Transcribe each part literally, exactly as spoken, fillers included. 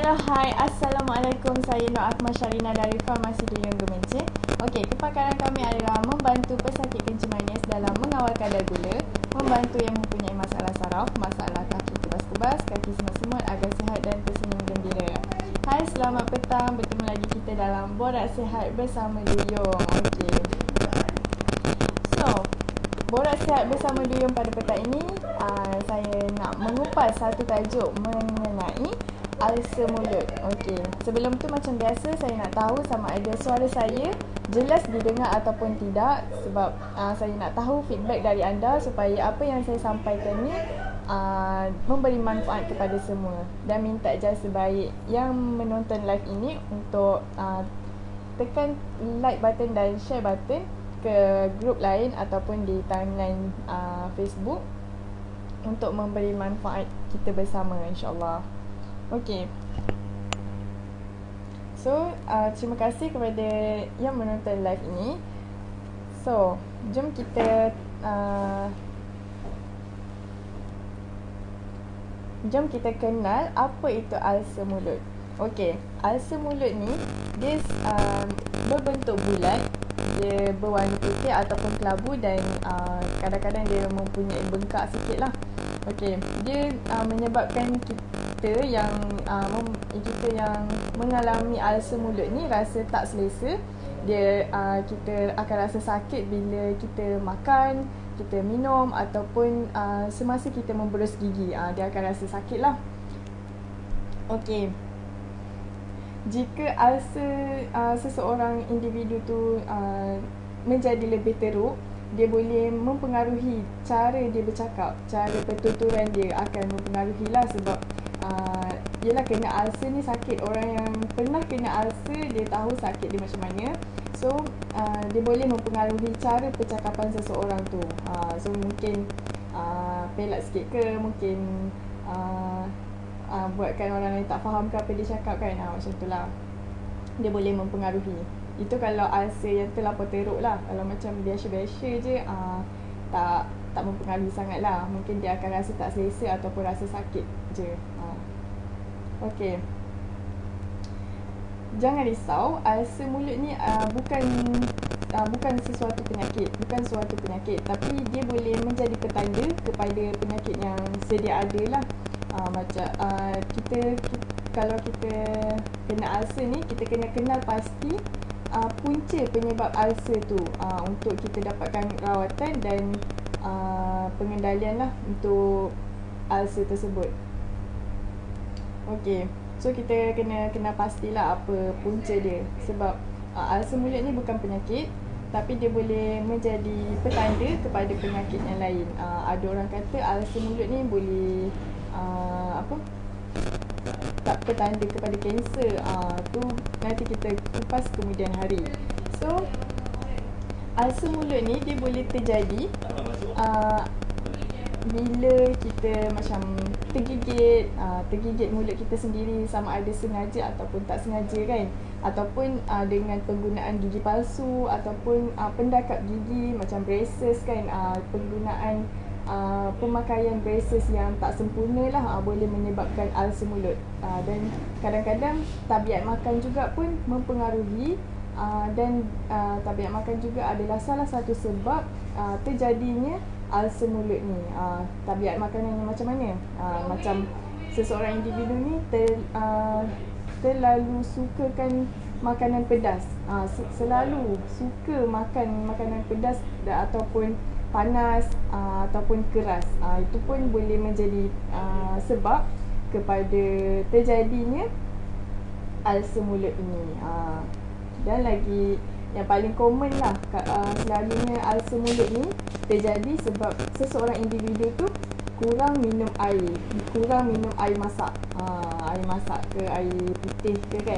Hello, hai, Assalamualaikum. Saya Nur Akmal Syarina dari Farmasi Duyung Gemencing. Okey, kepakaran kami adalah membantu pesakit kencing manis dalam mengawal kadar gula, membantu yang mempunyai masalah saraf, masalah kaki kebas-kebas, kaki semut-semut agar sihat dan tersenyum gembira. Hai, selamat petang. Bertemu lagi kita dalam Borak Sihat bersama Duyung. Okey. So, Borak Sihat bersama Duyung pada petang ini, uh, saya nak mengupas satu tajuk mengenai ulcer mulut. Okey. Sebelum tu macam biasa saya nak tahu sama ada suara saya jelas didengar ataupun tidak, sebab uh, saya nak tahu feedback dari anda supaya apa yang saya sampaikan ni uh, memberi manfaat kepada semua, dan minta jasa baik yang menonton live ini untuk uh, tekan like button dan share button ke grup lain ataupun di timeline uh, Facebook untuk memberi manfaat kita bersama, insya-Allah. Okey. So, uh, terima kasih kepada yang menonton live ini. So, jom kita uh, jom kita kenal apa itu ulcer mulut. Okey, ulcer mulut ni dia uh, berbentuk bulat, dia berwarna putih ataupun kelabu, dan uh, kadang-kadang dia mempunyai bengkak sikit lah. Okey, dia uh, menyebabkan kita yang uh, mem- kita yang mengalami ulcer mulut ni rasa tak selesa. Dia uh, kita akan rasa sakit bila kita makan, kita minum ataupun uh, semasa kita memberus gigi. Uh, dia akan rasa sakit lah. Okey. Jika ulcer uh, seseorang individu tu uh, menjadi lebih teruk, dia boleh mempengaruhi cara dia bercakap, cara pertuturan dia akan mempengaruhi lah, sebab uh, yelah kena ulcer ni sakit. Orang yang pernah kena ulcer dia tahu sakit dia macam mana. So uh, dia boleh mempengaruhi cara percakapan seseorang tu. uh, So mungkin uh, pelat sikit ke, mungkin uh, uh, buatkan orang lain tak faham ke apa dia cakap kan. uh, Macam tu lah, dia boleh mempengaruhi. Itu kalau ulcer yang terlampau teruk lah. Kalau macam biasa-biasa je, uh, tak tak mempengaruhi sangat lah. Mungkin dia akan rasa tak selesa ataupun rasa sakit je. uh. Okey. Jangan risau, ulcer mulut ni uh, bukan uh, bukan sesuatu penyakit, bukan suatu penyakit, tapi dia boleh menjadi petanda kepada penyakit yang sedia ada lah. Uh, macam uh, kita, kita kalau kita kena ulcer ni, kita kena kenal pasti uh, punca penyebab ulcer tu uh, untuk kita dapatkan rawatan dan uh, pengendalian lah untuk ulcer tersebut. Okey. So kita kena kena pastilah apa punca dia, sebab uh, ulcer mulut ni bukan penyakit, tapi dia boleh menjadi petanda kepada penyakit yang lain. Uh, ada orang kata ulcer mulut ni boleh uh, apa? tak petanda kepada kanser. Uh, tu nanti kita kupas kemudian hari. So ulcer mulut ni dia boleh terjadi uh, bila kita macam tergigit, uh, tergigit mulut kita sendiri, sama ada sengaja ataupun tak sengaja kan, ataupun uh, dengan penggunaan gigi palsu ataupun uh, pendakap gigi macam braces kan, uh, penggunaan uh, pemakaian braces yang tak sempurna lah uh, boleh menyebabkan ulcer mulut. Uh, dan kadang-kadang tabiat makan juga pun mempengaruhi, uh, dan uh, tabiat makan juga adalah salah satu sebab uh, terjadinya ulcer mulut ni. Uh, tabiat makanannya macam mana? Uh, macam seseorang individu ni ter, uh, terlalu sukakan makanan pedas. Uh, selalu suka makan makanan pedas ataupun panas uh, ataupun keras. Uh, itu pun boleh menjadi uh, sebab kepada terjadinya ulcer mulut ini. Uh, dan lagi yang paling common lah, uh, selalunya ulcer mulut ni terjadi sebab seseorang individu tu kurang minum air, kurang minum air masak, uh, air masak ke air putih ke kan.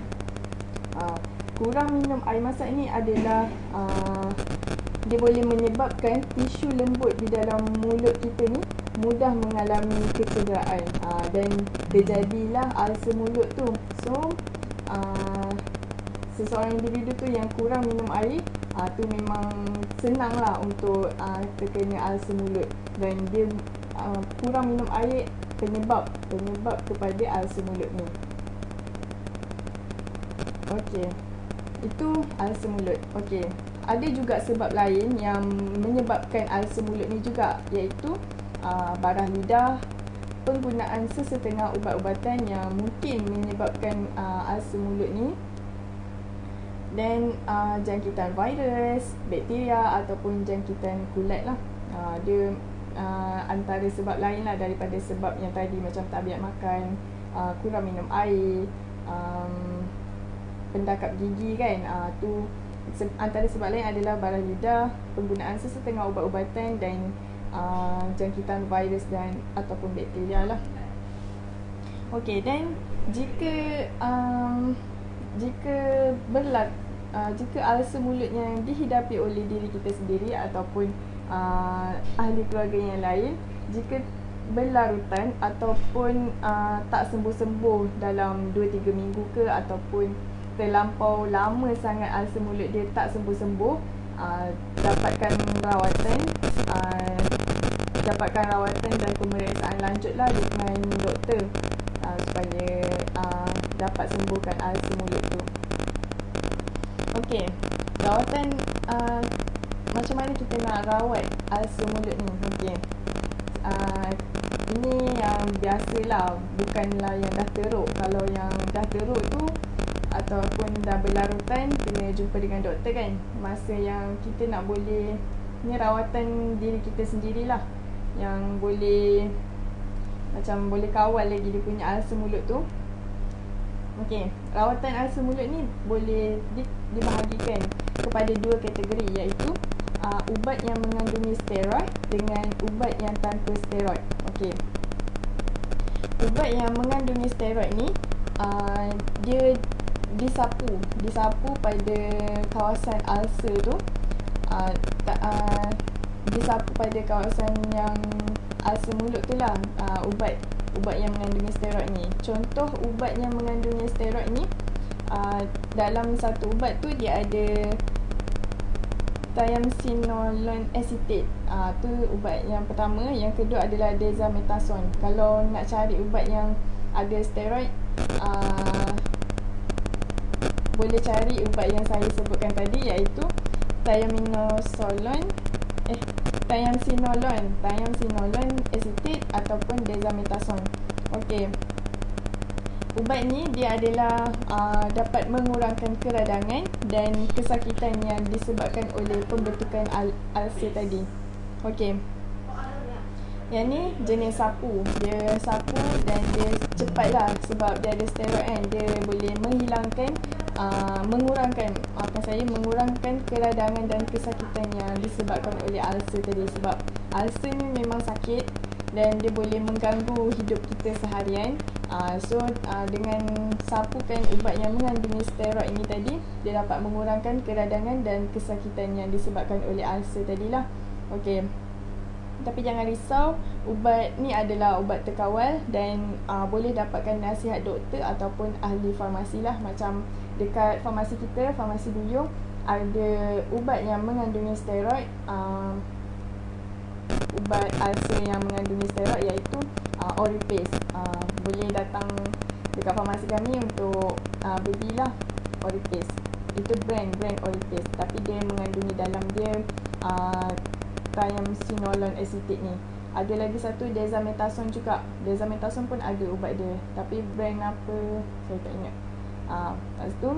Uh, kurang minum air masak ni adalah uh, dia boleh menyebabkan tisu lembut di dalam mulut kita ni mudah mengalami kecederaan, uh, dan terjadilah ulcer mulut tu. So uh, seseorang individu tu yang kurang minum air, uh, tu memang senang lah untuk uh, terkena ulcer mulut. Dan dia uh, kurang minum air penyebab penyebab kepada ulcer mulut ni. Okey. Itu ulcer mulut. Okey. Ada juga sebab lain yang menyebabkan ulcer mulut ni juga, iaitu uh, barah lidah, penggunaan sesetengah ubat-ubatan yang mungkin menyebabkan uh, ulcer mulut ni, dan uh, jangkitan virus, bakteria ataupun jangkitan kulat lah. Uh, dia uh, antara sebab lain lah daripada sebab yang tadi, macam tak biak makan, uh, kurang minum air, um, pendakap gigi kan. Uh, tu se- antara sebab lain adalah barah lidah, penggunaan sesetengah ubat-ubatan dan uh, jangkitan virus dan ataupun bakteria lah. Okey, dan jika um, jika berlaku uh, jika ulcer mulut yang dihidapi oleh diri kita sendiri ataupun uh, ahli keluarga yang lain, jika berlarutan ataupun uh, tak sembuh-sembuh dalam dua tiga minggu ke, ataupun terlampau lama sangat ulcer mulut dia tak sembuh-sembuh, uh, dapatkan rawatan uh, dapatkan rawatan dan pemeriksaan lanjut lah dengan doktor uh, supaya uh, dapat sembuhkan ulcer mulut tu. Okey, rawatan uh, macam mana kita nak rawat ulcer mulut ni? Okey, uh, ini yang biasalah, bukanlah yang dah teruk. Kalau yang dah teruk tu ataupun dah berlarutan, kena jumpa dengan doktor kan. Masa yang kita nak boleh, ni rawatan diri kita sendirilah yang boleh macam boleh kawal lagi dia punya ulcer mulut tu. Okey, rawatan ulcer mulut ni boleh di, dibahagikan kepada dua kategori, iaitu uh, ubat yang mengandungi steroid dengan ubat yang tanpa steroid. Okey, ubat yang mengandungi steroid ni uh, dia disapu disapu pada kawasan ulcer tu, uh, ta, uh, disapu pada kawasan yang ulcer mulut tu lah, uh, ubat ubat yang mengandungi steroid ni. Contoh ubat yang mengandungi steroid ni, uh, dalam satu ubat tu dia ada triamcinolone acetate. Ah, tu ubat yang pertama. Yang kedua adalah dexamethasone. Kalau nak cari ubat yang ada steroid, ah, boleh cari ubat yang saya sebutkan tadi, iaitu thiaminosolone eh triamcinolone, triamcinolone acetate ataupun dexamethasone. Okey. Ubat ni dia adalah uh, dapat mengurangkan keradangan dan kesakitan yang disebabkan oleh pembentukan al- ulcer tadi. Okey. Yang ni jenis sapu. Dia sapu dan dia cepatlah sebab dia ada steroid kan. Dia boleh menghilangkan, uh, mengurangkan, maafkan saya, mengurangkan keradangan dan kesakitan yang disebabkan oleh ulcer tadi. Sebab ulcer ni memang sakit dan dia boleh mengganggu hidup kita seharian. Uh, so uh, dengan sapukan ubat yang mengandungi steroid ini tadi, dia dapat mengurangkan keradangan dan kesakitan yang disebabkan oleh ulcer tadilah. Okey. Tapi jangan risau, ubat ni adalah ubat terkawal dan uh, boleh dapatkan nasihat doktor ataupun ahli farmasi lah. Macam dekat farmasi kita, farmasi Duyung, ada ubat yang mengandungi steroid, uh, ubat ulcer yang mengandungi steroid, iaitu uh, Oripase. Uh, boleh datang dekat farmasi kami untuk uh, belilah Oripase. Itu brand brand Oripase, tapi dia mengandungi dalam dia uh, triamcinolone acetate ni. Ada lagi satu dexamethasone juga. Dexamethasone pun ada ubat dia, tapi brand apa saya tak ingat. Ah, uh, lepas tu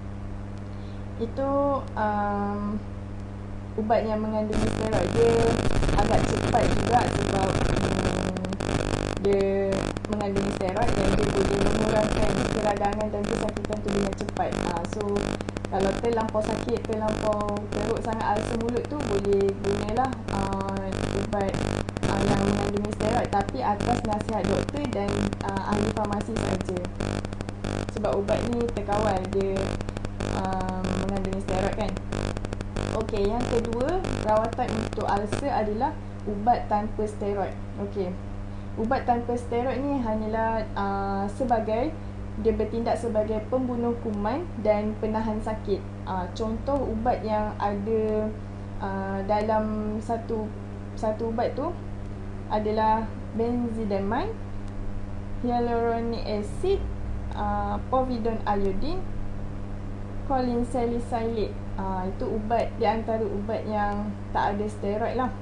itu um, ubat yang mengandungi steroid, dia agak cepat juga sebab um, dia mengandungi steroid dan dia boleh mengurangkan keradangan dan kesakitan tu dengan cepat. Ah, uh, so kalau terlampau sakit, terlampau teruk sangat ulcer mulut tu, boleh gunalah uh, ubat uh, yang mengandungi steroid, tapi atas nasihat doktor dan uh, ahli farmasi saja. Sebab ubat ni terkawal, dia uh, mengandungi steroid kan. Okey, yang kedua, rawatan untuk ulcer adalah ubat tanpa steroid. Okey. Ubat tanpa steroid ni hanyalah uh, sebagai dia bertindak sebagai pembunuh kuman dan penahan sakit. Uh, contoh ubat yang ada uh, dalam satu satu ubat tu adalah benzidamine, hyaluronic acid, uh, povidone iodine, choline salicylate. Uh, itu ubat di antara ubat yang tak ada steroid lah.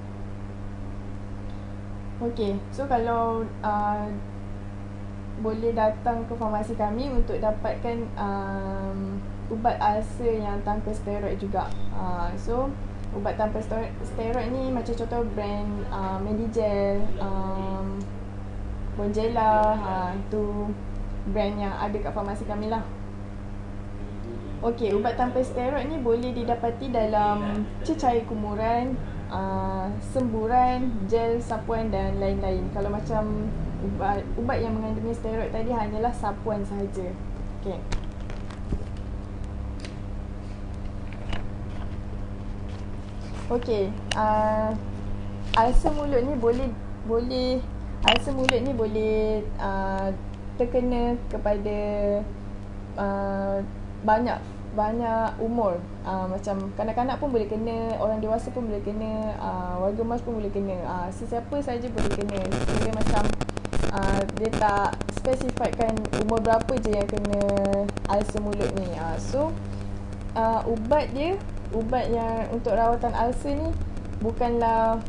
Okey, so kalau uh, boleh datang ke farmasi kami untuk dapatkan um, ubat ulcer yang tanpa steroid juga. Uh, so ubat tanpa steroid, steroid ni macam contoh brand uh, Medigel, um, Bonjela, ha, tu brand yang ada kat farmasi kami lah. Okey, ubat tanpa steroid ni boleh didapati dalam cecair kumuran, uh, semburan, gel, sapuan dan lain-lain. Kalau macam ubat ubat yang mengandungi steroid tadi hanyalah sapuan sahaja. Okey. Okey, uh, ulcer mulut ni boleh boleh ulcer mulut ni boleh uh, terkena kepada uh, banyak banyak umur, uh, macam kanak-kanak pun boleh kena, orang dewasa pun boleh kena, uh, warga emas pun boleh kena, uh, sesiapa saja boleh kena. Dia macam uh, dia tak spesifikkan umur berapa je yang kena ulcer mulut ni. Uh, so uh, ubat dia, ubat yang untuk rawatan ulcer ni bukanlah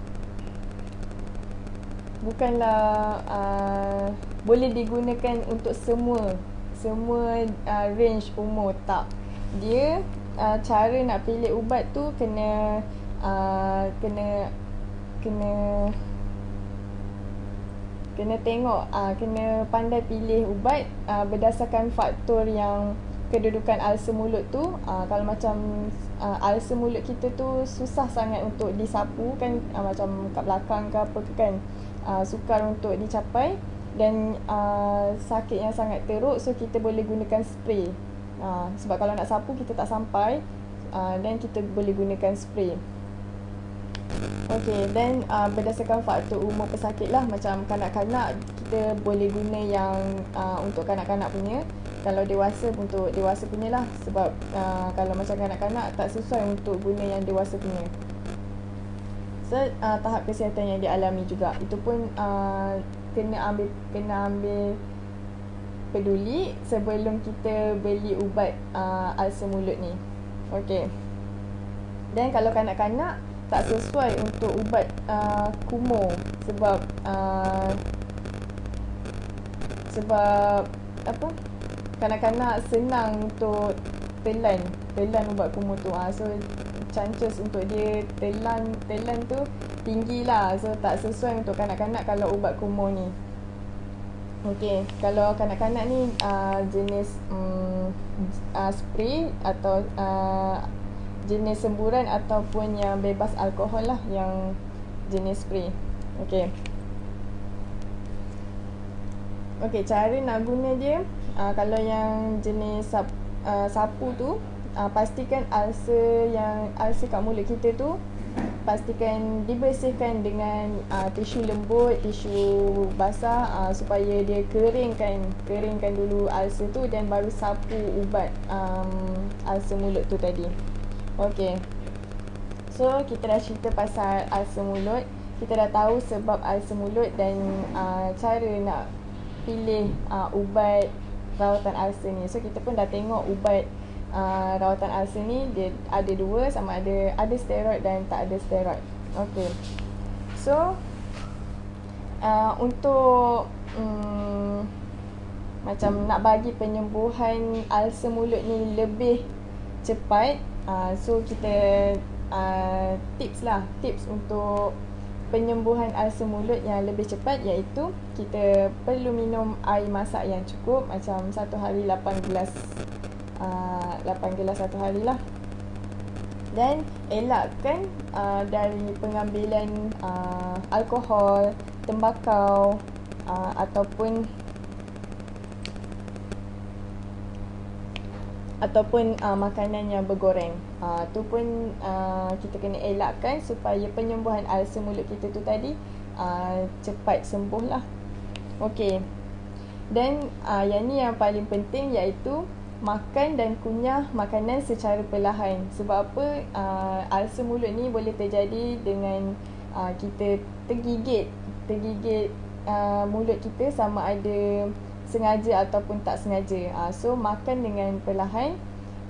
bukanlah uh, boleh digunakan untuk semua semua uh, range umur, tak. Dia uh, cara nak pilih ubat tu kena uh, kena kena kena tengok, uh, kena pandai pilih ubat uh, berdasarkan faktor yang kedudukan ulcer mulut tu. Uh, kalau macam uh, ulcer mulut kita tu susah sangat untuk disapu kan, uh, macam kat belakang ke apa ke kan, uh, sukar untuk dicapai dan uh, sakit yang sangat teruk, so kita boleh gunakan spray. Uh, sebab kalau nak sapu kita tak sampai, uh, dan kita boleh gunakan spray. Okey, dan uh, berdasarkan faktor umur pesakit lah, macam kanak-kanak kita boleh guna yang uh, untuk kanak-kanak punya, kalau dewasa untuk dewasa punya lah, sebab uh, kalau macam kanak-kanak tak sesuai untuk guna yang dewasa punya. So uh, tahap kesihatan yang dialami juga, itu pun uh, kena ambil kena ambil peduli sebelum kita beli ubat uh, ulcer mulut ni. Okey. Dan kalau kanak-kanak tak sesuai untuk ubat uh, kumur, sebab uh, sebab apa? Kanak-kanak senang untuk telan, telan ubat kumur tu. Ah, so chances untuk dia telan telan tu tinggi lah. So tak sesuai untuk kanak-kanak kalau ubat kumur ni. Okey, kalau kanak-kanak ni uh, jenis um, uh, spray atau uh, jenis semburan ataupun yang bebas alkohol lah, yang jenis spray. Okey. Okey, cara nak guna dia, uh, kalau yang jenis sap, uh, sapu tu, uh, pastikan ulcer yang ulcer kat mulut kita tu pastikan dibersihkan dengan uh, tisu lembut, tisu basah, uh, supaya dia keringkan keringkan dulu ulcer tu dan baru sapu ubat um, ulcer mulut tu tadi. Okey. So kita dah cerita pasal ulcer mulut, kita dah tahu sebab ulcer mulut dan uh, cara nak pilih uh, ubat rawatan ulcer ni. So kita pun dah tengok ubat Uh, rawatan ulcer ni dia ada dua, sama ada ada steroid dan tak ada steroid. Okey. So uh, untuk um, macam nak bagi penyembuhan ulcer mulut ni lebih cepat, uh, so kita uh, tips lah, tips untuk penyembuhan ulcer mulut yang lebih cepat, iaitu kita perlu minum air masak yang cukup, macam satu hari lapan gelas. Uh, lapan gelas satu hari lah. Dan elakkan uh, dari pengambilan uh, alkohol, tembakau, uh, ataupun ataupun uh, makanan yang bergoreng. Uh, tu pun uh, kita kena elakkan supaya penyembuhan ulcer mulut kita tu tadi uh, cepat sembuh lah. Okey. Dan uh, yang ni yang paling penting, iaitu makan dan kunyah makanan secara perlahan. Sebab apa? Uh, ulcer mulut ni boleh terjadi dengan uh, kita tergigit tergigit uh, mulut kita, sama ada sengaja ataupun tak sengaja. Uh, so makan dengan perlahan,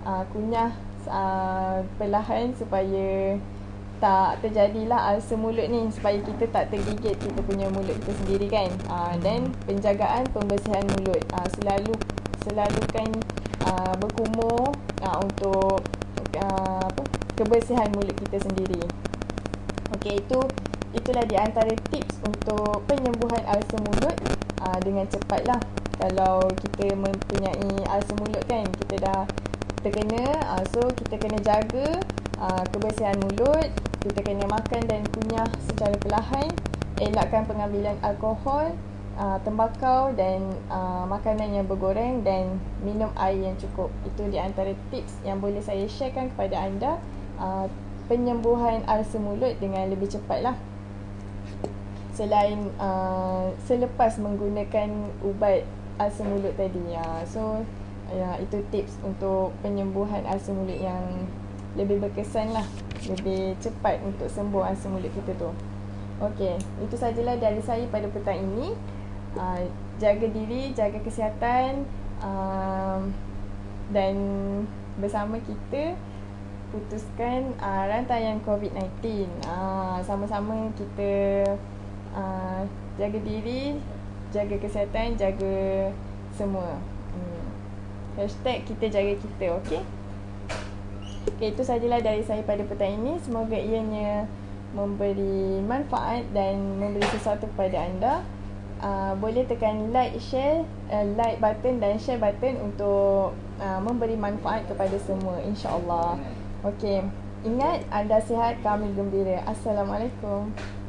uh, kunyah uh, perlahan supaya tak terjadilah ulcer mulut ni, supaya kita tak tergigit kita punya mulut kita sendiri kan. uh, Dan penjagaan pembersihan mulut, uh, selalu selalukan uh, berkumur uh, untuk uh, apa, kebersihan mulut kita sendiri. Okey, itu itulah di antara tips untuk penyembuhan ulcer mulut uh, dengan cepat lah. Kalau kita mempunyai ulcer mulut kan, kita dah terkena, uh, so kita kena jaga uh, kebersihan mulut. Kita kena makan dan kunyah secara perlahan, elakkan pengambilan alkohol, uh, tembakau dan uh, makanan yang bergoreng, dan minum air yang cukup. Itu di antara tips yang boleh saya sharekan kepada anda, uh, penyembuhan ulcer mulut dengan lebih cepat lah. Selain uh, selepas menggunakan ubat ulcer mulut tadi. uh, So uh, itu tips untuk penyembuhan ulcer mulut yang lebih berkesan lah, lebih cepat untuk sembuh ulcer mulut kita tu. Okey, itu sajalah dari saya pada petang ini. uh, Jaga diri, jaga kesihatan, uh, dan bersama kita putuskan uh, rantaian covid sembilan belas. uh, Sama-sama kita uh, jaga diri, jaga kesihatan, jaga semua. hmm. Hashtag kita jaga kita. Okey. Okay, itu sajalah dari saya pada petang ini. Semoga ianya memberi manfaat dan memberi sesuatu kepada anda. Uh, boleh tekan like, share, uh, like button dan share button untuk uh, memberi manfaat kepada semua, insya-Allah. Okey, ingat anda sihat, kami gembira. Assalamualaikum.